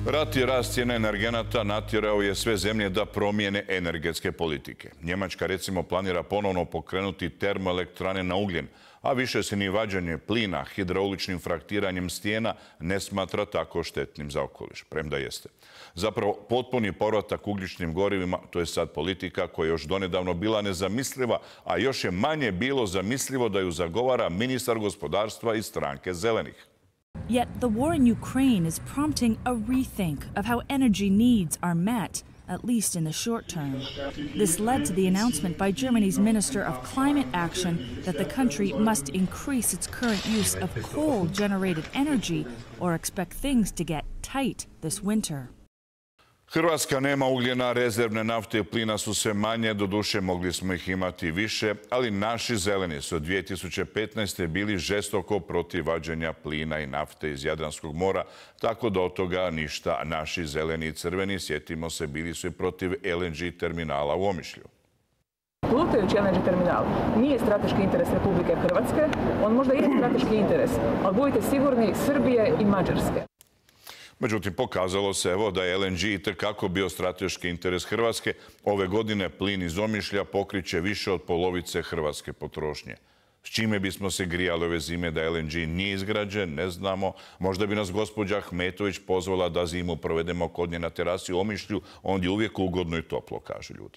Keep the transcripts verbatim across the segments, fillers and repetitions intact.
Rat i rast cijena energenata natjerao je sve zemlje da promijene energetske politike. Njemačka recimo planira ponovno pokrenuti termoelektrane na ugljen, a više se ni vađanje plina hidrauličnim fraktiranjem stijena ne smatra tako štetnim za okoliš, premda jeste. Zapravo, potpuni povratak ugljičnim gorivima, to je sad politika koja je još donedavno bila nezamisliva, a još je manje bilo zamislivo da ju zagovara ministar gospodarstva iz stranke Zelenih. Yet the war in Ukraine is prompting a rethink of how energy needs are met, at least in the short term. This led to the announcement by Germany's Minister of Climate Action that the country must increase its current use of coal-generated energy or expect things to get tight this winter. Hrvatska nema ugljena, rezervne nafte i plina su sve manje, doduše mogli smo ih imati više, ali naši zeleni su od dvije tisuće petnaeste. bili žestoko protiv vađenja plina i nafte iz Jadranskog mora, tako da od toga ništa. Naši zeleni i crveni, sjetimo se, bili su i protiv L N G terminala u Omišlju. Plutajući L N G terminal nije strateški interes Republike Hrvatske, on možda je strateški interes, ali budite sigurni Srbije i Mađarske. Međutim, pokazalo se evo da je L N G itekako bio strateški interes Hrvatske. Ove godine plin iz Omišlja pokriće više od polovice hrvatske potrošnje. S čime bismo se grijali ove zime da L N G nije izgrađen, ne znamo. Možda bi nas gospođa Ahmetović pozvala da zimu provedemo kod nje na terasi u Omišlju. Ondje je uvijek ugodno i toplo, kažu ljudi.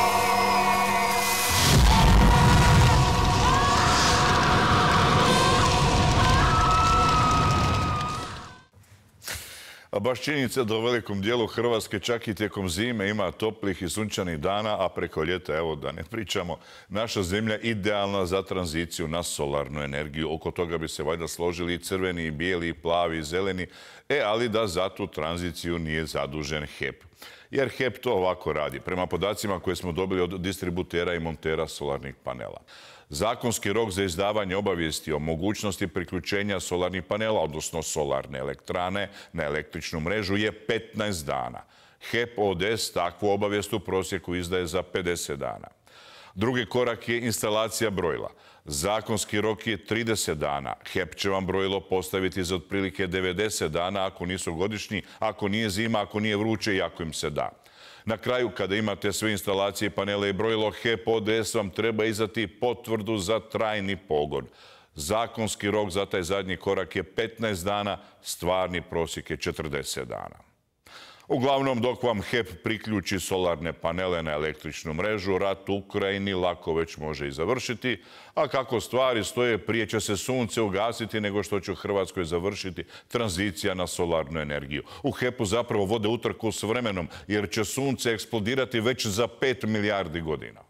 A baš činjenica da u velikom dijelu Hrvatske čak i tijekom zime ima toplih i sunčanih dana, a preko ljeta, evo da ne pričamo, naša zemlja idealna za tranziciju na solarnu energiju. Oko toga bi se valjda složili i crveni, i bijeli, i plavi, i zeleni, e, ali da za tu tranziciju nije zadužen H E P. Jer H E P to ovako radi, prema podacima koje smo dobili od distributera i montera solarnih panela. Zakonski rok za izdavanje obavijesti o mogućnosti priključenja solarnih panela, odnosno solarne elektrane, na električnu mrežu je petnaest dana. H E P O D S takvu obavijest u prosjeku izdaje za pedeset dana. Drugi korak je instalacija brojila. Zakonski rok je trideset dana. H E P će vam brojilo postaviti za otprilike devedeset dana ako nisu godišnji, ako nije zima, ako nije vruće i ako im se da. Na kraju, kada imate sve instalacije, panele i brojilo, H E P O D S vam treba izdati potvrdu za trajni pogon. Zakonski rok za taj zadnji korak je petnaest dana, stvarni prosjek je četrdeset dana. Uglavnom, dok vam H E P priključi solarne panele na električnu mrežu, rat u Ukrajini lako već može i završiti, a kako stvari stoje, prije će se sunce ugasiti nego što će u Hrvatskoj završiti tranzicija na solarnu energiju. U H E P-u zapravo vode utrku s vremenom, jer će sunce eksplodirati već za pet milijardi godina.